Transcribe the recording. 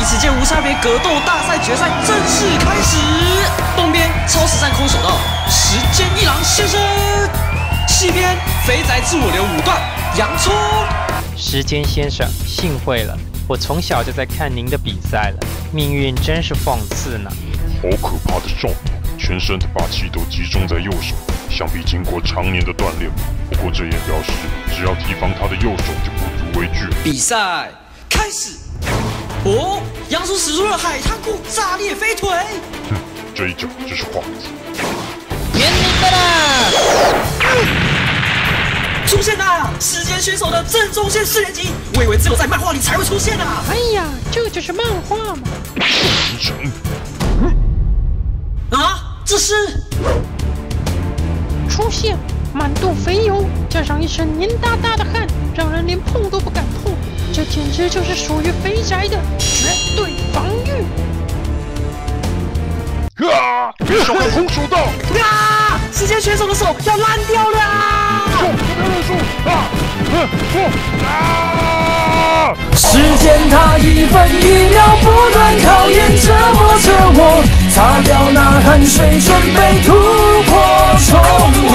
第7届无差别格斗大赛决赛正式开始。东边超实战空手道，时间一郎先生；西边肥宅自我流五段，洋葱。 时间先生，幸会了，我从小就在看您的比赛了，命运真是讽刺呢。 好可怕的少年，全身的霸气都集中在右手，想必经过常年的锻炼。不过这也表示，只要提防他的右手就不足为惧。 比赛开始。哦，杨叔使出了海滩裤，炸裂飞腿。 这一脚只是幌子。 原你的啦！ 出现啦！时间选手的正中线4连击，我以为只有在漫画里才会出现啊！ 哎呀，这就是漫画嘛！ 完成。 啊，这是出现满肚肥油，加上一身黏哒哒的汗，让人连碰都不敢碰。这简直就是属于肥宅的绝对防御！ 啊！别小看空手道！ 啊！时间选手的手要烂掉了！ 不要认输！啊！ 时间它1分1秒不断考验折磨着我，擦掉那汗水，准备突破重围。